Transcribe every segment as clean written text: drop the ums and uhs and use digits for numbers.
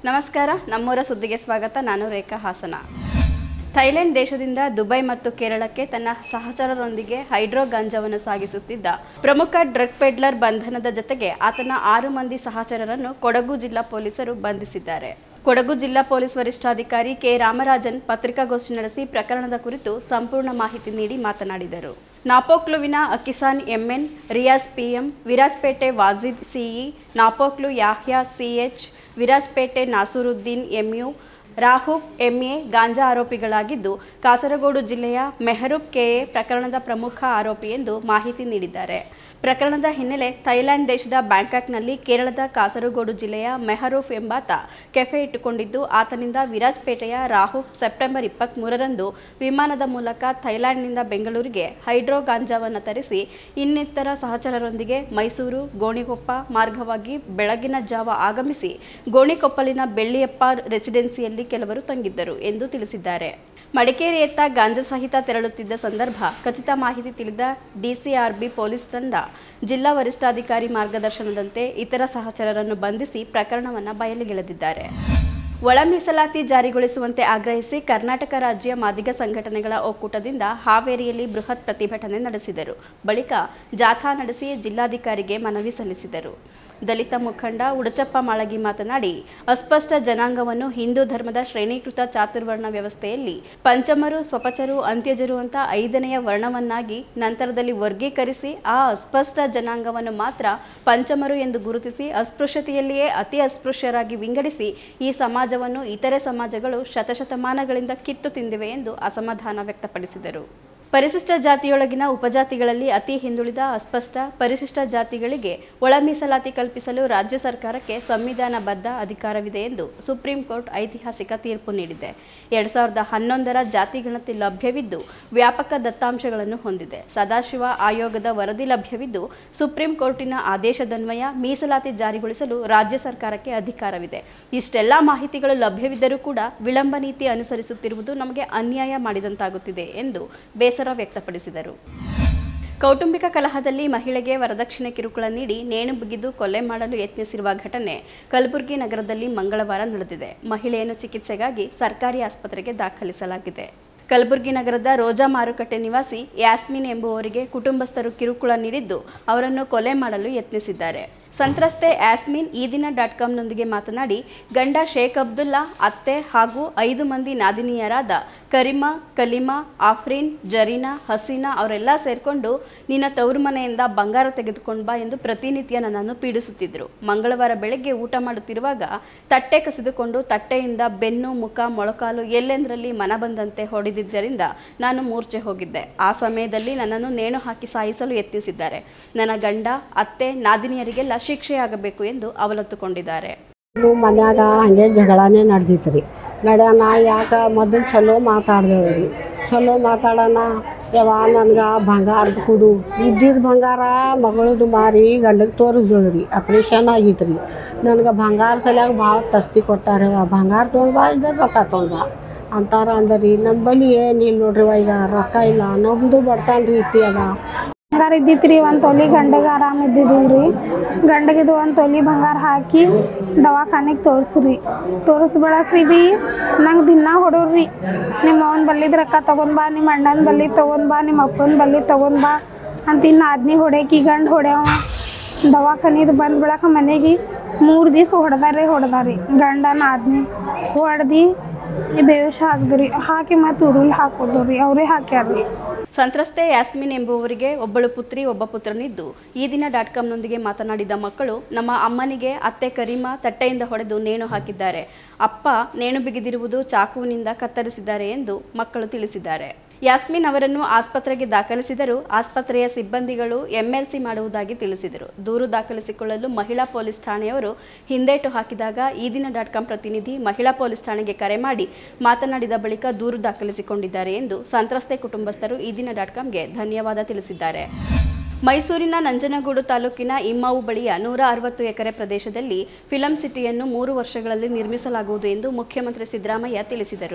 ನಮಸ್ಕಾರ, ನಮ್ಮೂರ ಸುದ್ದಿಗೆ ಸ್ವಾಗತ. ನಾನು ರೇಖಾ ಹಾಸನ. ಥೈಲ್ಯಾಂಡ್ ದೇಶದಿಂದ ದುಬೈ ಮತ್ತು ಕೇರಳಕ್ಕೆ ತನ್ನ ಸಹಚರರೊಂದಿಗೆ ಹೈಡ್ರೋ ಗಾಂಜಾವನ್ನು ಸಾಗಿಸುತ್ತಿದ್ದ ಪ್ರಮುಖ ಡ್ರಗ್ ಪೆಡ್ಲರ್ ಬಂಧನದ ಜೊತೆಗೆ ಆತನ 6 ಮಂದಿ ಸಹಚರರನ್ನು ಕೊಡಗು ಜಿಲ್ಲಾ ಪೊಲೀಸರು ಬಂಧಿಸಿದ್ದಾರೆ. ಕೊಡಗು ಜಿಲ್ಲಾ ಪೊಲೀಸ್ ವರಿಷ್ಠಾಧಿಕಾರಿ ಕೆ ರಾಮರಾಜನ್ ಪತ್ರಿಕಾಗೋಷ್ಠಿ ನಡೆಸಿ ಪ್ರಕರಣದ ಕುರಿತು ಸಂಪೂರ್ಣ ಮಾಹಿತಿ ನೀಡಿ ಮಾತನಾಡಿದರು. ನಾಪೋಕ್ಲುವಿನ Akisan MN, Riyaz PM, Virajpet Wajid CE, Napoklu Yahya CH, Virajpet Nasaruddin MU, Rahub MA ganja ಆರೋಪಿಗಳಾಗಿದ್ದು, ಕಾಸರಗೋಡು ಜಿಲ್ಲೆಯ ಮೆಹರೂಬ್ ಕೆಎ ಪ್ರಕರಣದ ಪ್ರಮುಖ ಆರೋಪಿ ಎಂದು ಮಾಹಿತಿ ನೀಡಿದ್ದಾರೆ. ಪ್ರಕರಣದ ಹಿನ್ನೆಲೆ ಥೈಲ್ಯಾಂಡ್ ದೇಶದ ಬ್ಯಾಂಕಾಕ್ನಲ್ಲಿ ಕೇರಳದ ಕಾಸರಗೋಡು ಜಿಲ್ಲೆಯ ಮೆಹರೂಫ್ ಎಂಬಾತ ಕೆಫೆ ಇಟ್ಟುಕೊಂಡಿದ್ದು, ಆತನಿಂದ ವಿರಾಜಪೇಟೆಯ ರಾಹುಬ್ ಸೆಪ್ಟೆಂಬರ್ 23ರಂದು ವಿಮಾನದ ಮೂಲಕ ಥೈಲ್ಯಾಂಡ್ನಿಂದ ಬೆಂಗಳೂರಿಗೆ ಹೈಡ್ರೋ ಗಾಂಜಾವನ್ನು ತರಿಸಿ ಇನ್ನಿತರ ಸಹಚರರೊಂದಿಗೆ ಮೈಸೂರು ಗೋಣಿಕೊಪ್ಪ ಮಾರ್ಗವಾಗಿ ಬೆಳಗಿನ ಜಾವ ಆಗಮಿಸಿ ಗೋಣಿಕೊಪ್ಪಲಿನ ಬೆಳ್ಳಿಯಪ್ಪ ರೆಸಿಡೆನ್ಸಿಯಲ್ಲಿ ಕೆಲವರು ತಂಗಿದ್ದರು ಎಂದು ತಿಳಿಸಿದ್ದಾರೆ. ಮಡಿಕೇರಿಯತ್ತ ಗಾಂಜಾ ಸಹಿತ ತೆರಳುತ್ತಿದ್ದ ಸಂದರ್ಭ ಖಚಿತ ಮಾಹಿತಿ ತಿಳಿದ ಡಿಸಿಆರ್ಬಿ ಪೊಲೀಸ್ ತಂಡ ಜಿಲ್ಲಾ ವರಿಷ್ಠಾಧಿಕಾರಿ ಮಾರ್ಗದರ್ಶನದಂತೆ ಇತರ ಸಹಚರರನ್ನು ಬಂಧಿಸಿ ಪ್ರಕರಣವನ್ನು ಬಯಲಿಗೆಳೆದಿದ್ದಾರೆ. ಒಳ ಮೀಸಲಾತಿ ಜಾರಿಗೊಳಿಸುವಂತೆ ಆಗ್ರಹಿಸಿ ಕರ್ನಾಟಕ ರಾಜ್ಯ ಮಾದಿಗ ಸಂಘಟನೆಗಳ ಒಕ್ಕೂಟದಿಂದ ಹಾವೇರಿಯಲ್ಲಿ ಬೃಹತ್ ಪ್ರತಿಭಟನೆ ನಡೆಸಿದರು. ಬಳಿಕ ಜಾಥಾ ನಡೆಸಿ ಜಿಲ್ಲಾಧಿಕಾರಿಗೆ ಮನವಿ ಸಲ್ಲಿಸಿದರು. ದಲಿತ ಮುಖಂಡ ಉಡಚಪ್ಪ ಮಾಳಗಿ ಮಾತನಾಡಿ, ಅಸ್ಪಷ್ಟ ಜನಾಂಗವನ್ನು ಹಿಂದೂ ಧರ್ಮದ ಶ್ರೇಣೀಕೃತ ಚಾತುರ್ವರ್ಣ ವ್ಯವಸ್ಥೆಯಲ್ಲಿ ಪಂಚಮರು, ಸ್ವಪಚರು, ಅಂತ್ಯಜರು ಅಂತ 5ನೆಯ ವರ್ಣವನ್ನಾಗಿ ನಂತರದಲ್ಲಿ ವರ್ಗೀಕರಿಸಿ ಆ ಅಸ್ಪಷ್ಟ ಜನಾಂಗವನ್ನು ಮಾತ್ರ ಪಂಚಮರು ಎಂದು ಗುರುತಿಸಿ ಅಸ್ಪೃಶ್ಯತೆಯಲ್ಲಿಯೇ ಅತಿ ಅಸ್ಪೃಶ್ಯರಾಗಿ ವಿಂಗಡಿಸಿ ಈ ಸಮಾಜವನ್ನು ಇತರೆ ಸಮಾಜಗಳು ಶತಶತಮಾನಗಳಿಂದ ಕಿತ್ತು ತಿಂದಿವೆ ಎಂದು ಅಸಮಾಧಾನ ವ್ಯಕ್ತಪಡಿಸಿದರು. ಪರಿಶಿಷ್ಟ ಜಾತಿಯೊಳಗಿನ ಉಪಜಾತಿಗಳಲ್ಲಿ ಅತಿ ಹಿಂದುಳಿದ ಅಸ್ಪಷ್ಟ ಪರಿಶಿಷ್ಟ ಜಾತಿಗಳಿಗೆ ಒಳ ಮೀಸಲಾತಿ ಕಲ್ಪಿಸಲು ರಾಜ್ಯ ಸರ್ಕಾರಕ್ಕೆ ಸಂವಿಧಾನಬದ್ಧ ಅಧಿಕಾರವಿದೆ ಎಂದು ಸುಪ್ರೀಂ ಕೋರ್ಟ್ ಐತಿಹಾಸಿಕ ತೀರ್ಪು ನೀಡಿದೆ. 2011ರ ಜಾತಿ ಗಣತಿ ಲಭ್ಯವಿದ್ದು ವ್ಯಾಪಕ ದತ್ತಾಂಶಗಳನ್ನು ಹೊಂದಿದೆ. ಸದಾಶಿವ ಆಯೋಗದ ವರದಿ ಲಭ್ಯವಿದ್ದು ಸುಪ್ರೀಂ ಕೋರ್ಟಿನ ಆದೇಶದನ್ವಯ ಮೀಸಲಾತಿ ಜಾರಿಗೊಳಿಸಲು ರಾಜ್ಯ ಸರ್ಕಾರಕ್ಕೆ ಅಧಿಕಾರವಿದೆ. ಇಷ್ಟೆಲ್ಲ ಮಾಹಿತಿಗಳು ಲಭ್ಯವಿದ್ದರೂ ಕೂಡ ವಿಳಂಬ ನೀತಿ ಅನುಸರಿಸುತ್ತಿರುವುದು ನಮಗೆ ಅನ್ಯಾಯ ಮಾಡಿದಂತಾಗುತ್ತಿದೆ ಎಂದು ಬೇಸರ ವ್ಯಕ್ತಪಡಿಸಿದರು. ಕೌಟುಂಬಿಕ ಕಲಹದಲ್ಲಿ ಮಹಿಳೆಗೆ ವರದಕ್ಷಿಣೆ ಕಿರುಕುಳ ನೀಡಿ ನೇಣು ಬಿಗಿದು ಕೊಲೆ ಮಾಡಲು ಯತ್ನಿಸಿರುವ ಘಟನೆ ಕಲಬುರಗಿ ನಗರದಲ್ಲಿ ಮಂಗಳವಾರ ನಡೆದಿದೆ. ಮಹಿಳೆಯನ್ನು ಚಿಕಿತ್ಸೆಗಾಗಿ ಸರ್ಕಾರಿ ಆಸ್ಪತ್ರೆಗೆ ದಾಖಲಿಸಲಾಗಿದೆ. ಕಲಬುರಗಿ ನಗರದ ರೋಜಾ ಮಾರುಕಟ್ಟೆ ನಿವಾಸಿ ಯಾಸ್ಮಿನ್ ಎಂಬುವವರಿಗೆ ಕುಟುಂಬಸ್ಥರು ಕಿರುಕುಳ ನೀಡಿದ್ದು ಅವರನ್ನು ಕೊಲೆ ಮಾಡಲು ಯತ್ನಿಸಿದ್ದಾರೆ. ಸಂತ್ರಸ್ತೆ ಯಾಸ್ಮಿನ್ ಈದಿನ.ಕಾಮ್ನೊಂದಿಗೆ ಮಾತನಾಡಿ, ಗಂಡ ಶೇಖ್ ಅಬ್ದುಲ್ಲಾ, ಅತ್ತೆ ಹಾಗೂ 5 ಮಂದಿ ನಾದಿನಿಯರಾದ ಕರಿಮಾ, ಕಲಿಮಾ, ಆಫ್ರೀನ್, ಜರೀನಾ, ಹಸೀನಾ ಅವರೆಲ್ಲ ಸೇರ್ಕೊಂಡು ನಿನ್ನ ತವರು ಮನೆಯಿಂದ ಬಂಗಾರ ತೆಗೆದುಕೊಂಡು ಬಾ ಎಂದು ಪ್ರತಿನಿತ್ಯ ನನ್ನನ್ನು ಪೀಡಿಸುತ್ತಿದ್ದರು. ಮಂಗಳವಾರ ಬೆಳಗ್ಗೆ ಊಟ ಮಾಡುತ್ತಿರುವಾಗ ತಟ್ಟೆ ಕಸಿದುಕೊಂಡು ತಟ್ಟೆಯಿಂದ ಬೆನ್ನು, ಮುಖ, ಮೊಳಕಾಲು ಎಲ್ಲೆಂದರಲ್ಲಿ ಮನ ಬಂದಂತೆ ಹೊಡೆದಿದ್ದರಿಂದ ನಾನು ಮೂರ್ಛೆ ಹೋಗಿದ್ದೆ. ಆ ಸಮಯದಲ್ಲಿ ನನ್ನನ್ನು ನೇಣು ಹಾಕಿ ಸಾಯಿಸಲು ಯತ್ನಿಸಿದ್ದಾರೆ. ನನ್ನ ಗಂಡ, ಅತ್ತೆ, ನಾದಿನಿಯರಿಗೆಲ್ಲ ಶಿಕ್ಷೆಯಾಗಬೇಕು ಎಂದು ಅವಲತ್ತುಕೊಂಡಿದ್ದಾರೆ. ಮನ್ಯಾಗ ಹಂಗೆ ಜಗಳನೇ ನಡೆದಿತ್ತು ನಡ್ಯಾನ ಯಾಕ ಮೊದಲು ಚಲೋ ಮಾತಾಡ್ದೇವ್ರಿ. ಚಲೋ ಮಾತಾಡೋಣ, ಯಾವ ನನಗೆ ಬಂಗಾರದ ಕೊಡು, ಇದ್ದಿದ್ದು ಬಂಗಾರ ಮಗಳದು ಮಾರಿ ಗಂಡಗೆ ತೋರಿಸ್ದೋದ್ರಿ. ಆಪ್ರೇಷನ್ ಆಗಿತ್ತು ರೀ. ನನಗೆ ಬಂಗಾರ ಸಲ್ಯಾಗ ಭಾಳ ತಸ್ತಿ ಕೊಟ್ಟಾರೆ. ಬಂಗಾರ ತೊಗೊಂಡು ಬಾ, ಇದ್ದ ರೊಕ್ಕ ತೊಗೊಂಡು ಬಾ ಅಂತಾರ ಅಂದರಿ. ನಮ್ಮ ಬಳಿ ಏನಿಲ್ಲ ನೋಡ್ರಿ, ಈಗ ರೊಕ್ಕ ಇಲ್ಲ. ನಮ್ಮದು ಬಡ್ತಾನ್ರಿ ಇಟ್ಟಿ ಅದ. ಬಂಗಾರ ಇದ್ದಿತ್ತು ರೀ. 1 ತೊಲಿ ಗಂಡಗೆ ಆರಾಮ ಇದ್ದಿದ್ದಿಲ್ಲ ರೀ. ಗಂಡಗಿದು 1 ತೊಲಿ ಬಂಗಾರ ಹಾಕಿ ದವಾಖಾನೆಗೆ ತೋರಿಸ್ರಿ. ತೋರಿಸ್ ಬಳಕ್ರಿ ಬಿ ನಂಗೆ ದಿನ ಹೊಡೋರಿ. ನಿಮ್ಮ ಅವನ ಬಲ್ಲಿದ ರೊಕ್ಕ ತೊಗೊಂಡು ಬಾ, ನಿಮ್ಮ ಅಣ್ಣನ ಬಲ್ಲಿ ತೊಗೊಂಡು ಬಾ, ನಿಮ್ಮ ಅಪ್ಪನ ಬಲ್ಲಿ ತೊಗೊಂಡು ಬಾ ಅಂತ ಇನ್ನು ಆದ್ನಿ ಹೊಡ್ಯಾಕಿ ಗಂಡು ಹೊಡ್ಯಾವ. ದವಾಖಾನಿದು ಬಂದು ಬಳಕ ಮನೆಗೆ 3 ದಿವಸ ಹೊಡೆದಾರಿ. ಗಂಡನ ಆದ್ನಿ ಹೊಡೆದು ಬೇವಶ ಹಾಕಿದ್ರಿ. ಹಾಕಿ ಮತ್ತು ಉರುಳು ಹಾಕೋದ್ರಿ. ಅವರೇ ಹಾಕ್ಯಾರ್ರಿ. ಸಂತ್ರಸ್ತೆ ಯಾಸ್ಮಿನ್ ಎಂಬುವರಿಗೆ ಒಬ್ಬಳು ಪುತ್ರಿ, ಒಬ್ಬ ಪುತ್ರನಿದ್ದು ಈದಿನ.ಕಾಮ್ನೊಂದಿಗೆ ಮಾತನಾಡಿದ ಮಕ್ಕಳು, ನಮ್ಮ ಅಮ್ಮನಿಗೆ ಅತ್ತೆ ಕರೀಮಾ ತಟ್ಟೆಯಿಂದ ಹೊಡೆದು ನೇಣು ಹಾಕಿದ್ದಾರೆ. ಅಪ್ಪ ನೇಣು ಬಿಗಿದಿರುವುದು ಚಾಕುವಿನಿಂದ ಕತ್ತರಿಸಿದ್ದಾರೆ ಎಂದು ಮಕ್ಕಳು ತಿಳಿಸಿದ್ದಾರೆ. ಯಾಸ್ಮಿನ್ ಅವರನ್ನು ಆಸ್ಪತ್ರೆಗೆ ದಾಖಲಿಸಿದರೂ ಆಸ್ಪತ್ರೆಯ ಸಿಬ್ಬಂದಿಗಳು ಎಂಎಲ್ಸಿ ಮಾಡುವುದಾಗಿ ತಿಳಿಸಿದರು. ದೂರು ದಾಖಲಿಸಿಕೊಳ್ಳಲು ಮಹಿಳಾ ಪೊಲೀಸ್ ಠಾಣೆಯವರು ಹಿಂದೇಟು ಹಾಕಿದಾಗ ಈದಿನ.ಕಾಮ್ ಪ್ರತಿನಿಧಿ ಮಹಿಳಾ ಪೊಲೀಸ್ ಠಾಣೆಗೆ ಕರೆ ಮಾಡಿ ಮಾತನಾಡಿದ ಬಳಿಕ ದೂರು ದಾಖಲಿಸಿಕೊಂಡಿದ್ದಾರೆ ಎಂದು ಸಂತ್ರಸ್ತೆ ಕುಟುಂಬಸ್ಥರು ಈದಿನ.ಕಾಮ್ಗೆ ಧನ್ಯವಾದ ತಿಳಿಸಿದ್ದಾರೆ. ಮೈಸೂರಿನ ನಂಜನಗೂಡು ತಾಲೂಕಿನ ಇಮ್ಮಾವು ಬಳಿಯ 160 ಎಕರೆ ಪ್ರದೇಶದಲ್ಲಿ ಫಿಲಂ ಸಿಟಿಯನ್ನು 3 ವರ್ಷಗಳಲ್ಲಿ ನಿರ್ಮಿಸಲಾಗುವುದು ಎಂದು ಮುಖ್ಯಮಂತ್ರಿ ಸಿದ್ದರಾಮಯ್ಯ ತಿಳಿಸಿದರು.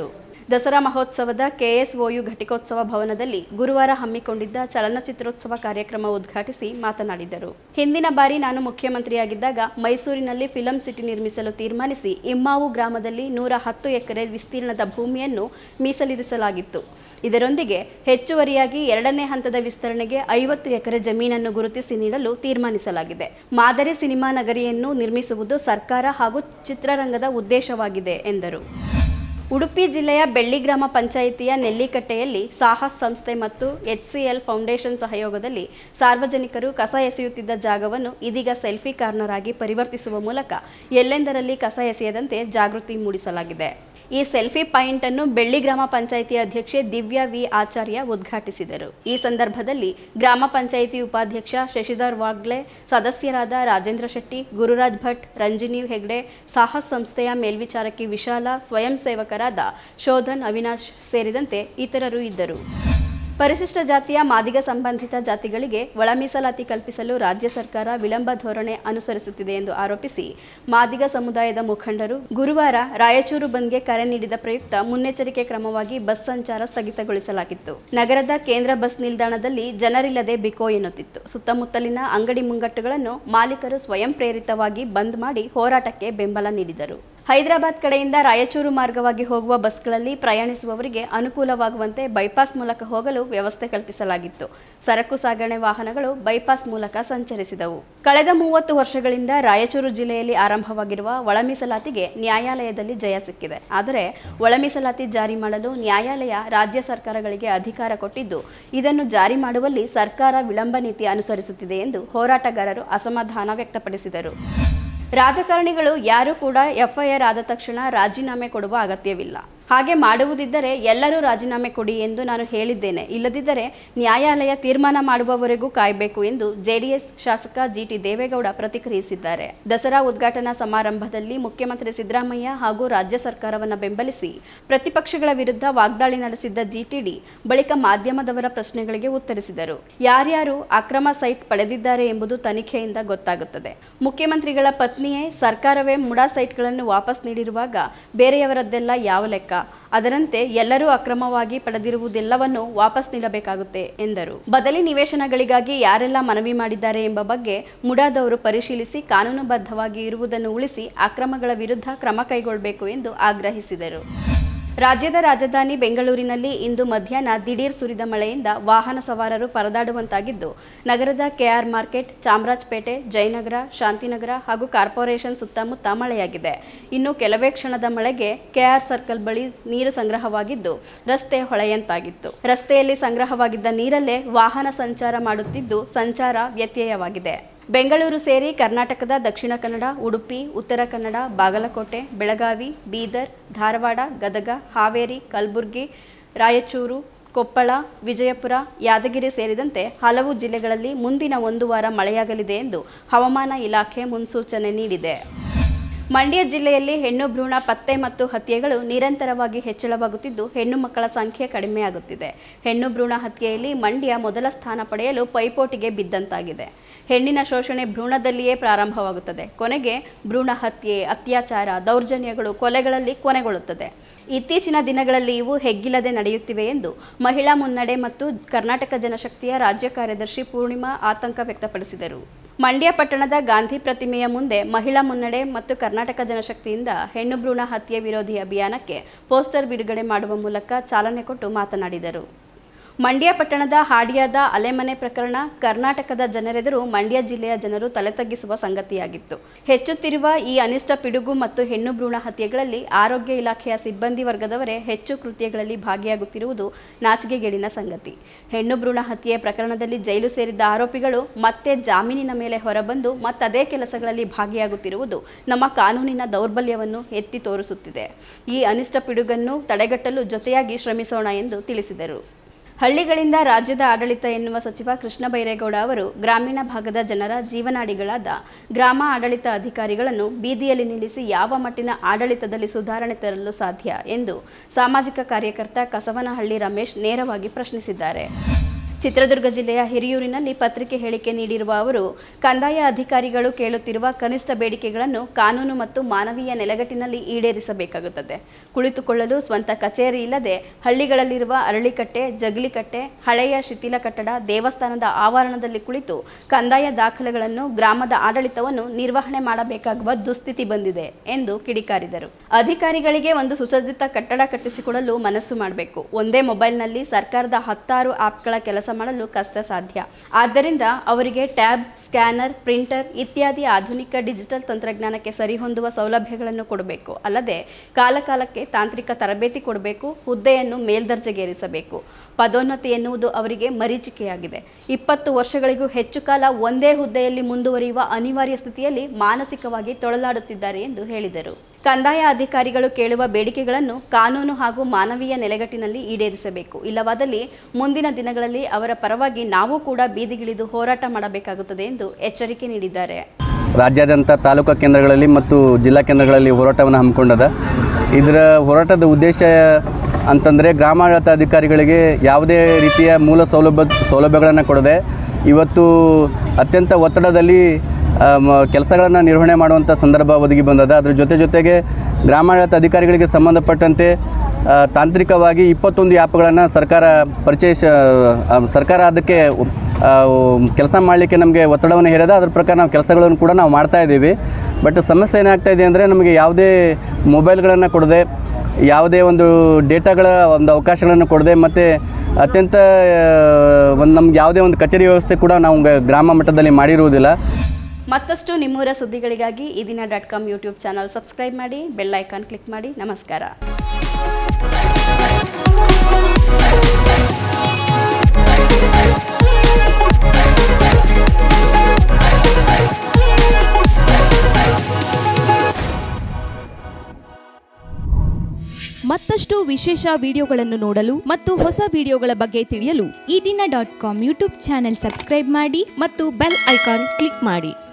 ದಸರಾ ಮಹೋತ್ಸವದ ಕೆಎಸ್ಒಯು ಘಟಿಕೋತ್ಸವ ಭವನದಲ್ಲಿ ಗುರುವಾರ ಹಮ್ಮಿಕೊಂಡಿದ್ದ ಚಲನಚಿತ್ರೋತ್ಸವ ಕಾರ್ಯಕ್ರಮ ಉದ್ಘಾಟಿಸಿ ಮಾತನಾಡಿದರು. ಹಿಂದಿನ ಬಾರಿ ನಾನು ಮುಖ್ಯಮಂತ್ರಿಯಾಗಿದ್ದಾಗ ಮೈಸೂರಿನಲ್ಲಿ ಫಿಲಂ ಸಿಟಿ ನಿರ್ಮಿಸಲು ತೀರ್ಮಾನಿಸಿ ಇಮ್ಮಾವು ಗ್ರಾಮದಲ್ಲಿ 110 ಎಕರೆ ವಿಸ್ತೀರ್ಣದ ಭೂಮಿಯನ್ನು ಮೀಸಲಿರಿಸಲಾಗಿತ್ತು. ಇದರೊಂದಿಗೆ ಹೆಚ್ಚುವರಿಯಾಗಿ 2ನೇ ಹಂತದ ವಿಸ್ತರಣೆಗೆ 50 ಎಕರೆ ಜಮೀನನ್ನು ಗುರುತಿಸಿ ನೀಡಲು ತೀರ್ಮಾನಿಸಲಾಗಿದೆ. ಮಾದರಿ ಸಿನಿಮಾ ನಗರಿಯನ್ನು ನಿರ್ಮಿಸುವುದು ಸರ್ಕಾರ ಹಾಗೂ ಚಿತ್ರರಂಗದ ಉದ್ದೇಶವಾಗಿದೆ ಎಂದರು. ಉಡುಪಿ ಜಿಲ್ಲೆಯ ಬೆಳ್ಳಿ ಗ್ರಾಮ ಪಂಚಾಯಿತಿಯ ನೆಲ್ಲಿಕಟ್ಟೆಯಲ್ಲಿ ಸಾಹಸ್ ಸಂಸ್ಥೆ ಮತ್ತು HCL ಫೌಂಡೇಶನ್ ಸಹಯೋಗದಲ್ಲಿ ಸಾರ್ವಜನಿಕರು ಕಸ ಎಸೆಯುತ್ತಿದ್ದ ಜಾಗವನ್ನು ಇದೀಗ ಸೆಲ್ಫಿ ಕಾರ್ನರ್ ಆಗಿ ಪರಿವರ್ತಿಸುವ ಮೂಲಕ ಎಲ್ಲೆಂದರಲ್ಲಿ ಕಸ ಎಸೆಯದಂತೆ ಜಾಗೃತಿ ಮೂಡಿಸಲಾಗಿದೆ. ಈ ಸೆಲ್ಫಿ ಪಾಯಿಂಟ್ ಅನ್ನು ಬೆಳ್ಳಿ ಗ್ರಾಮ ಪಂಚಾಯಿತಿ ಅಧ್ಯಕ್ಷೆ ದಿವ್ಯಾ ವಿ ಆಚಾರ್ಯ ಉದ್ಘಾಟಿಸಿದರು. ಈ ಸಂದರ್ಭದಲ್ಲಿ ಗ್ರಾಮ ಪಂಚಾಯಿತಿ ಉಪಾಧ್ಯಕ್ಷ ಶಶಿಧರ್ ವಾಗ್ಲೆ, ಸದಸ್ಯರಾದ ರಾಜೇಂದ್ರ ಶೆಟ್ಟಿ, ಗುರುರಾಜ್ ಭಟ್, ರಂಜಿನಿ ಹೆಗ್ಡೆ, ಸಾಹಸ್ ಸಂಸ್ಥೆಯ ಮೇಲ್ವಿಚಾರಕಿ ವಿಶಾಲ, ಸ್ವಯಂ ಸೇವಕರಾದ ಶೋಧನ್, ಅವಿನಾಶ್ ಸೇರಿದಂತೆ ಇತರರು ಇದ್ದರು. ಪರಿಶಿಷ್ಟ ಜಾತಿಯ ಮಾದಿಗ ಸಂಬಂಧಿತ ಜಾತಿಗಳಿಗೆ ಒಳ ಮೀಸಲಾತಿ ಕಲ್ಪಿಸಲು ರಾಜ್ಯ ಸರ್ಕಾರ ವಿಳಂಬ ಧೋರಣೆ ಅನುಸರಿಸುತ್ತಿದೆ ಎಂದು ಆರೋಪಿಸಿ ಮಾದಿಗ ಸಮುದಾಯದ ಮುಖಂಡರು ಗುರುವಾರ ರಾಯಚೂರು ಬಂದ್ಗೆ ಕರೆ ನೀಡಿದ ಪ್ರಯುಕ್ತ ಮುನ್ನೆಚ್ಚರಿಕೆ ಕ್ರಮವಾಗಿ ಬಸ್ ಸಂಚಾರ ಸ್ಥಗಿತಗೊಳಿಸಲಾಗಿತ್ತು. ನಗರದ ಕೇಂದ್ರ ಬಸ್ ನಿಲ್ದಾಣದಲ್ಲಿ ಜನರಿಲ್ಲದೆ ಬಿಕೋ ಎನ್ನುತ್ತಿತ್ತು. ಸುತ್ತಮುತ್ತಲಿನ ಅಂಗಡಿ ಮುಂಗಟ್ಟುಗಳನ್ನು ಮಾಲೀಕರು ಸ್ವಯಂ ಪ್ರೇರಿತವಾಗಿ ಬಂದ್ ಮಾಡಿ ಹೋರಾಟಕ್ಕೆ ಬೆಂಬಲ ನೀಡಿದರು. ಹೈದರಾಬಾದ್ ಕಡೆಯಿಂದ ರಾಯಚೂರು ಮಾರ್ಗವಾಗಿ ಹೋಗುವ ಬಸ್ಗಳಲ್ಲಿ ಪ್ರಯಾಣಿಸುವವರಿಗೆ ಅನುಕೂಲವಾಗುವಂತೆ ಬೈಪಾಸ್ ಮೂಲಕ ಹೋಗಲು ವ್ಯವಸ್ಥೆ ಕಲ್ಪಿಸಲಾಗಿತ್ತು. ಸರಕು ಸಾಗಣೆ ವಾಹನಗಳು ಬೈಪಾಸ್ ಮೂಲಕ ಸಂಚರಿಸಿದವು. ಕಳೆದ 30 ವರ್ಷಗಳಿಂದ ರಾಯಚೂರು ಜಿಲ್ಲೆಯಲ್ಲಿ ಆರಂಭವಾಗಿರುವ ಒಳ ಮೀಸಲಾತಿಗೆ ನ್ಯಾಯಾಲಯದಲ್ಲಿ ಜಯ ಸಿಕ್ಕಿದೆ. ಆದರೆ ಒಳ ಮೀಸಲಾತಿ ಜಾರಿ ಮಾಡಲು ನ್ಯಾಯಾಲಯ ರಾಜ್ಯ ಸರ್ಕಾರಗಳಿಗೆ ಅಧಿಕಾರ ಕೊಟ್ಟಿದ್ದು, ಇದನ್ನು ಜಾರಿ ಮಾಡುವಲ್ಲಿ ಸರ್ಕಾರ ವಿಳಂಬ ನೀತಿ ಅನುಸರಿಸುತ್ತಿದೆ ಎಂದು ಹೋರಾಟಗಾರರು ಅಸಮಾಧಾನ ವ್ಯಕ್ತಪಡಿಸಿದರು. ರಾಜಕಾರಣಿಗಳು ಯಾರೂ ಕೂಡ FIR ಆದ ತಕ್ಷಣ ರಾಜೀನಾಮೆ ಕೊಡುವ ಅಗತ್ಯವಿಲ್ಲ. ಹಾಗೆ ಮಾಡುವುದಿದ್ದರೆ ಎಲ್ಲರೂ ರಾಜೀನಾಮೆ ಕೊಡಿ ಎಂದು ನಾನು ಹೇಳಿದ್ದೇನೆ. ಇಲ್ಲದಿದ್ದರೆ ನ್ಯಾಯಾಲಯ ತೀರ್ಮಾನ ಮಾಡುವವರೆಗೂ ಕಾಯಬೇಕು ಎಂದು JDS ಶಾಸಕ GT ದೇವೇಗೌಡ ಪ್ರತಿಕ್ರಿಯಿಸಿದ್ದಾರೆ. ದಸರಾ ಉದ್ಘಾಟನಾ ಸಮಾರಂಭದಲ್ಲಿ ಮುಖ್ಯಮಂತ್ರಿ ಸಿದ್ದರಾಮಯ್ಯ ಹಾಗೂ ರಾಜ್ಯ ಸರ್ಕಾರವನ್ನು ಬೆಂಬಲಿಸಿ ಪ್ರತಿಪಕ್ಷಗಳ ವಿರುದ್ಧ ವಾಗ್ದಾಳಿ ನಡೆಸಿದ್ದ GTD ಬಳಿಕ ಮಾಧ್ಯಮದವರ ಪ್ರಶ್ನೆಗಳಿಗೆ ಉತ್ತರಿಸಿದರು. ಯಾರ್ಯಾರು ಅಕ್ರಮ ಸೈಟ್ ಪಡೆದಿದ್ದಾರೆ ಎಂಬುದು ತನಿಖೆಯಿಂದ ಗೊತ್ತಾಗುತ್ತದೆ. ಮುಖ್ಯಮಂತ್ರಿಗಳ ಪತ್ನಿಯೇ ಸರ್ಕಾರವೇ ಮುಡಾ ಸೈಟ್ಗಳನ್ನು ವಾಪಸ್ ನೀಡಿರುವಾಗ ಬೇರೆಯವರದ್ದೆಲ್ಲ ಯಾವ ಲೆಕ್ಕ? ಅದರಂತೆ ಎಲ್ಲರೂ ಅಕ್ರಮವಾಗಿ ಪಡೆದಿರುವುದೆಲ್ಲವನ್ನು ವಾಪಸ್ ನೀಡಬೇಕಾಗುತ್ತೆ ಎಂದರು. ಬದಲಿ ನಿವೇಶನಗಳಿಗಾಗಿ ಯಾರೆಲ್ಲ ಮನವಿ ಮಾಡಿದ್ದಾರೆ ಎಂಬ ಬಗ್ಗೆ ಮುಡಾದವರು ಪರಿಶೀಲಿಸಿ ಕಾನೂನುಬದ್ಧವಾಗಿ ಇರುವುದನ್ನು ಉಳಿಸಿ ಅಕ್ರಮಗಳ ವಿರುದ್ಧ ಕ್ರಮ ಕೈಗೊಳ್ಳಬೇಕು ಎಂದು ಆಗ್ರಹಿಸಿದರು. ರಾಜ್ಯದ ರಾಜಧಾನಿ ಬೆಂಗಳೂರಿನಲ್ಲಿ ಇಂದು ಮಧ್ಯಾಹ್ನ ದಿಢೀರ್ ಸುರಿದ ಮಳೆಯಿಂದ ವಾಹನ ಸವಾರರು ಪರದಾಡುವಂತಾಗಿದ್ದು, ನಗರದ KR ಮಾರ್ಕೆಟ್, ಚಾಮರಾಜಪೇಟೆ, ಜಯನಗರ, ಶಾಂತಿನಗರ ಹಾಗೂ ಕಾರ್ಪೊರೇಷನ್ ಸುತ್ತಮುತ್ತ ಮಳೆಯಾಗಿದೆ. ಇನ್ನು ಕೆಲವೇ ಕ್ಷಣದ ಮಳೆಗೆ KR ಸರ್ಕಲ್ ಬಳಿ ನೀರು ಸಂಗ್ರಹವಾಗಿದ್ದು ರಸ್ತೆ ಹೊಳೆಯಂತಾಗಿತ್ತು. ರಸ್ತೆಯಲ್ಲಿ ಸಂಗ್ರಹವಾಗಿದ್ದ ನೀರಲ್ಲೇ ವಾಹನ ಸಂಚಾರ ಮಾಡುತ್ತಿದ್ದು ಸಂಚಾರ ವ್ಯತ್ಯಯವಾಗಿದೆ. ಬೆಂಗಳೂರು ಸೇರಿ ಕರ್ನಾಟಕದ ದಕ್ಷಿಣ ಕನ್ನಡ, ಉಡುಪಿ, ಉತ್ತರ ಕನ್ನಡ, ಬಾಗಲಕೋಟೆ, ಬೆಳಗಾವಿ, ಬೀದರ್, ಧಾರವಾಡ, ಗದಗ, ಹಾವೇರಿ, ಕಲಬುರಗಿ, ರಾಯಚೂರು, ಕೊಪ್ಪಳ, ವಿಜಯಪುರ, ಯಾದಗಿರಿ ಸೇರಿದಂತೆ ಹಲವು ಜಿಲ್ಲೆಗಳಲ್ಲಿ ಮುಂದಿನ 1 ವಾರ ಮಳೆಯಾಗಲಿದೆ ಎಂದು ಹವಾಮಾನ ಇಲಾಖೆ ಮುನ್ಸೂಚನೆ ನೀಡಿದೆ. ಮಂಡ್ಯ ಜಿಲ್ಲೆಯಲ್ಲಿ ಹೆಣ್ಣು ಭ್ರೂಣ ಪತ್ತೆ ಮತ್ತು ಹತ್ಯೆಗಳು ನಿರಂತರವಾಗಿ ಹೆಚ್ಚಳವಾಗುತ್ತಿದ್ದು ಹೆಣ್ಣು ಮಕ್ಕಳ ಸಂಖ್ಯೆ ಕಡಿಮೆಯಾಗುತ್ತಿದೆ. ಹೆಣ್ಣು ಭ್ರೂಣ ಹತ್ಯೆಯಲ್ಲಿ ಮಂಡ್ಯ ಮೊದಲ ಸ್ಥಾನ ಪಡೆಯಲು ಪೈಪೋಟಿಗೆ ಬಿದ್ದಂತಾಗಿದೆ. ಹೆಣ್ಣಿನ ಶೋಷಣೆ ಭ್ರೂಣದಲ್ಲಿಯೇ ಪ್ರಾರಂಭವಾಗುತ್ತದೆ. ಕೊನೆಗೆ ಭ್ರೂಣ ಹತ್ಯೆ, ಅತ್ಯಾಚಾರ, ದೌರ್ಜನ್ಯಗಳು, ಕೊಲೆಗಳಲ್ಲಿ ಕೊನೆಗೊಳ್ಳುತ್ತದೆ. ಇತ್ತೀಚಿನ ದಿನಗಳಲ್ಲಿ ಇವು ಹೆಗ್ಗಿಲ್ಲದೆ ನಡೆಯುತ್ತಿವೆ ಎಂದು ಮಹಿಳಾ ಮುನ್ನಡೆ ಮತ್ತು ಕರ್ನಾಟಕ ಜನಶಕ್ತಿಯ ರಾಜ್ಯ ಕಾರ್ಯದರ್ಶಿ ಪೂರ್ಣಿಮಾ ಆತಂಕ ವ್ಯಕ್ತಪಡಿಸಿದರು. ಮಂಡ್ಯ ಪಟ್ಟಣದ ಗಾಂಧಿ ಪ್ರತಿಮೆಯ ಮುಂದೆ ಮಹಿಳಾ ಮುನ್ನಡೆ ಮತ್ತು ಕರ್ನಾಟಕ ಜನಶಕ್ತಿಯಿಂದ ಹೆಣ್ಣು ಭ್ರೂಣ ಹತ್ಯೆ ವಿರೋಧಿ ಅಭಿಯಾನಕ್ಕೆ ಪೋಸ್ಟರ್ ಬಿಡುಗಡೆ ಮಾಡುವ ಮೂಲಕ ಚಾಲನೆ ಕೊಟ್ಟು ಮಾತನಾಡಿದರು. ಮಂಡ್ಯ ಪಟ್ಟಣದ ಹಾಡಿಯಾದ ಅಲೆಮನೆ ಪ್ರಕರಣ ಕರ್ನಾಟಕದ ಜನರೆದುರು ಮಂಡ್ಯ ಜಿಲ್ಲೆಯ ಜನರು ತಲೆ ತಗ್ಗಿಸುವ ಸಂಗತಿಯಾಗಿತ್ತು. ಹೆಚ್ಚುತ್ತಿರುವ ಈ ಅನಿಷ್ಟ ಪಿಡುಗು ಮತ್ತು ಹೆಣ್ಣು ಭ್ರೂಣ ಹತ್ಯೆಗಳಲ್ಲಿ ಆರೋಗ್ಯ ಇಲಾಖೆಯ ಸಿಬ್ಬಂದಿ ವರ್ಗದವರೇ ಹೆಚ್ಚು ಕೃತ್ಯಗಳಲ್ಲಿ ಭಾಗಿಯಾಗುತ್ತಿರುವುದು ನಾಚಿಕೆಗೇಡಿನ ಸಂಗತಿ. ಹೆಣ್ಣು ಭ್ರೂಣ ಹತ್ಯೆ ಪ್ರಕರಣದಲ್ಲಿ ಜೈಲು ಸೇರಿದ್ದ ಆರೋಪಿಗಳು ಮತ್ತೆ ಜಾಮೀನಿನ ಮೇಲೆ ಹೊರಬಂದು ಮತ್ತದೇ ಕೆಲಸಗಳಲ್ಲಿ ಭಾಗಿಯಾಗುತ್ತಿರುವುದು ನಮ್ಮ ಕಾನೂನಿನ ದೌರ್ಬಲ್ಯವನ್ನು ಎತ್ತಿ ತೋರಿಸುತ್ತಿದೆ. ಈ ಅನಿಷ್ಟ ಪಿಡುಗನ್ನು ತಡೆಗಟ್ಟಲು ಜೊತೆಯಾಗಿ ಶ್ರಮಿಸೋಣ ಎಂದು ತಿಳಿಸಿದರು. ಹಳ್ಳಿಗಳಿಂದ ರಾಜ್ಯದ ಆಡಳಿತ ಎನ್ನುವ ಸಚಿವ ಕೃಷ್ಣ ಬೈರೇಗೌಡ ಅವರು ಗ್ರಾಮೀಣ ಭಾಗದ ಜನರ ಜೀವನಾಡಿಗಳಾದ ಗ್ರಾಮ ಆಡಳಿತ ಅಧಿಕಾರಿಗಳನ್ನು ಬೀದಿಯಲ್ಲಿ ನಿಲ್ಲಿಸಿ ಯಾವ ಮಟ್ಟಿನ ಆಡಳಿತದಲ್ಲಿ ಸುಧಾರಣೆ ತರಲು ಸಾಧ್ಯ ಎಂದು ಸಾಮಾಜಿಕ ಕಾರ್ಯಕರ್ತ ಕಸವನಹಳ್ಳಿ ರಮೇಶ್ ನೇರವಾಗಿ ಪ್ರಶ್ನಿಸಿದ್ದಾರೆ. ಚಿತ್ರದುರ್ಗ ಜಿಲ್ಲೆಯ ಹಿರಿಯೂರಿನಲ್ಲಿ ಪತ್ರಿಕೆ ಹೇಳಿಕೆ ನೀಡಿರುವ ಅವರು, ಕಂದಾಯ ಅಧಿಕಾರಿಗಳು ಕೇಳುತ್ತಿರುವ ಕನಿಷ್ಠ ಬೇಡಿಕೆಗಳನ್ನು ಕಾನೂನು ಮತ್ತು ಮಾನವೀಯ ನೆಲೆಗಟ್ಟಿನಲ್ಲಿ ಈಡೇರಿಸಬೇಕಾಗುತ್ತದೆ. ಕುಳಿತುಕೊಳ್ಳಲು ಸ್ವಂತ ಕಚೇರಿ ಇಲ್ಲದೆ ಹಳ್ಳಿಗಳಲ್ಲಿರುವ ಅರಳಿಕಟ್ಟೆ, ಜಗಲಿಕಟ್ಟೆ, ಹಳೆಯ ಶಿಥಿಲ ಕಟ್ಟಡ, ದೇವಸ್ಥಾನದ ಆವರಣದಲ್ಲಿ ಕುಳಿತು ಕಂದಾಯ ದಾಖಲೆಗಳನ್ನು, ಗ್ರಾಮದ ಆಡಳಿತವನ್ನು ನಿರ್ವಹಣೆ ಮಾಡಬೇಕಾಗುವ ದುಸ್ಥಿತಿ ಬಂದಿದೆ ಎಂದು ಕಿಡಿಕಾರಿದರು. ಅಧಿಕಾರಿಗಳಿಗೆ ಒಂದು ಸುಸಜ್ಜಿತ ಕಟ್ಟಡ ಕಟ್ಟಿಸಿಕೊಡಲು ಮನಸ್ಸು ಮಾಡಬೇಕು. ಒಂದೇ ಮೊಬೈಲ್ನಲ್ಲಿ ಸರ್ಕಾರದ 10 ಆಪ್ಗಳ ಕೆಲಸ ಮಾಡಲು ಕಷ್ಟ ಸಾಧ್ಯ. ಆದ್ದರಿಂದ ಅವರಿಗೆ ಟ್ಯಾಬ್, ಸ್ಕ್ಯಾನರ್, ಪ್ರಿಂಟರ್ ಇತ್ಯಾದಿ ಆಧುನಿಕ ಡಿಜಿಟಲ್ ತಂತ್ರಜ್ಞಾನಕ್ಕೆ ಸರಿಹೊಂದುವ ಸೌಲಭ್ಯಗಳನ್ನು ಕೊಡಬೇಕು. ಅಲ್ಲದೆ ಕಾಲಕಾಲಕ್ಕೆ ತಾಂತ್ರಿಕ ತರಬೇತಿ ಕೊಡಬೇಕು. ಹುದ್ದೆಯನ್ನು ಮೇಲ್ದರ್ಜೆಗೇರಿಸಬೇಕು. ಪದೋನ್ನತಿ ಎನ್ನುವುದು ಅವರಿಗೆ ಮರೀಚಿಕೆಯಾಗಿದೆ. 20 ವರ್ಷಗಳಿಗೂ ಹೆಚ್ಚು ಕಾಲ ಒಂದೇ ಹುದ್ದೆಯಲ್ಲಿ ಮುಂದುವರಿಯುವ ಅನಿವಾರ್ಯ ಸ್ಥಿತಿಯಲ್ಲಿ ಮಾನಸಿಕವಾಗಿ ತೊಳಲಾಡುತ್ತಿದ್ದಾರೆ ಎಂದು ಹೇಳಿದರು. ಕಂದಾಯ ಅಧಿಕಾರಿಗಳು ಕೇಳುವ ಬೇಡಿಕೆಗಳನ್ನು ಕಾನೂನು ಹಾಗೂ ಮಾನವೀಯ ನೆಲೆಗಟ್ಟಿನಲ್ಲಿ ಈಡೇರಿಸಬೇಕು. ಇಲ್ಲವಾದಲ್ಲಿ ಮುಂದಿನ ದಿನಗಳಲ್ಲಿ ಅವರ ಪರವಾಗಿ ನಾವು ಕೂಡ ಬೀದಿಗಿಳಿದು ಹೋರಾಟ ಮಾಡಬೇಕಾಗುತ್ತದೆ ಎಂದು ಎಚ್ಚರಿಕೆ ನೀಡಿದ್ದಾರೆ. ರಾಜ್ಯಾದ್ಯಂತ ತಾಲೂಕು ಕೇಂದ್ರಗಳಲ್ಲಿ ಮತ್ತು ಜಿಲ್ಲಾ ಕೇಂದ್ರಗಳಲ್ಲಿ ಹೋರಾಟವನ್ನು ಹಮ್ಮಿಕೊಂಡದ. ಇದರ ಹೋರಾಟದ ಉದ್ದೇಶ ಅಂತಂದರೆ ಗ್ರಾಮಾಡಳಿತ ಅಧಿಕಾರಿಗಳಿಗೆ ಯಾವುದೇ ರೀತಿಯ ಮೂಲ ಸೌಲಭ್ಯಗಳನ್ನು ಕೊಡದೆ ಇವತ್ತು ಅತ್ಯಂತ ಒತ್ತಡದಲ್ಲಿ ಕೆಲಸಗಳನ್ನು ನಿರ್ವಹಣೆ ಮಾಡುವಂಥ ಸಂದರ್ಭ ಒದಗಿ ಬಂದದ. ಅದರ ಜೊತೆಗೆ ಗ್ರಾಮಾಡಳಿತ ಅಧಿಕಾರಿಗಳಿಗೆ ಸಂಬಂಧಪಟ್ಟಂತೆ ತಾಂತ್ರಿಕವಾಗಿ 21 ಆ್ಯಪ್ಗಳನ್ನು ಸರ್ಕಾರ ಅದಕ್ಕೆ ಕೆಲಸ ಮಾಡಲಿಕ್ಕೆ ನಮಗೆ ಒತ್ತಡವನ್ನು ಹೇರಿದ. ಅದ್ರ ಪ್ರಕಾರ ನಾವು ಕೆಲಸಗಳನ್ನು ಕೂಡ ನಾವು ಮಾಡ್ತಾಯಿದ್ದೀವಿ. ಬಟ್ ಸಮಸ್ಯೆ ಏನಾಗ್ತಾ ಇದೆ ಅಂದರೆ ನಮಗೆ ಯಾವುದೇ ಮೊಬೈಲ್ಗಳನ್ನು ಕೊಡದೆ, ಯಾವುದೇ ಒಂದು ಡೇಟಾಗಳ ಒಂದು ಅವಕಾಶಗಳನ್ನು ಕೊಡದೆ, ಮತ್ತು ಅತ್ಯಂತ ನಮ್ಗೆ ಯಾವುದೇ ಒಂದು ಕಚೇರಿ ವ್ಯವಸ್ಥೆ ಕೂಡ ನಾವು ಗ್ರಾಮ ಮಟ್ಟದಲ್ಲಿ ಮಾಡಿರುವುದಿಲ್ಲ. ಮತ್ತಷ್ಟು ನಿಮ್ಮೂರ ಸುದ್ದಿಗಳಿಗಾಗಿ ಇದೀನ.com ಯೂಟ್ಯೂಬ್ ಚಾನಲ್ ಸಬ್ಸ್ಕ್ರೈಬ್ ಮಾಡಿ, ಬೆಲ್ ಐಕಾನ್ ಕ್ಲಿಕ್ ಮಾಡಿ. ನಮಸ್ಕಾರ. ಮತ್ತಷ್ಟು ವಿಶೇಷ ವಿಡಿಯೋಗಳನ್ನು ನೋಡಲು ಮತ್ತು ಹೊಸ ವಿಡಿಯೋಗಳ ಬಗ್ಗೆ ತಿಳಿಯಲು ಇದೀನ.com ಯೂಟ್ಯೂಬ್ ಚಾನೆಲ್ ಸಬ್ಸ್ಕ್ರೈಬ್ ಮಾಡಿ ಮತ್ತು ಬೆಲ್ ಐಕಾನ್ ಕ್ಲಿಕ್ ಮಾಡಿ.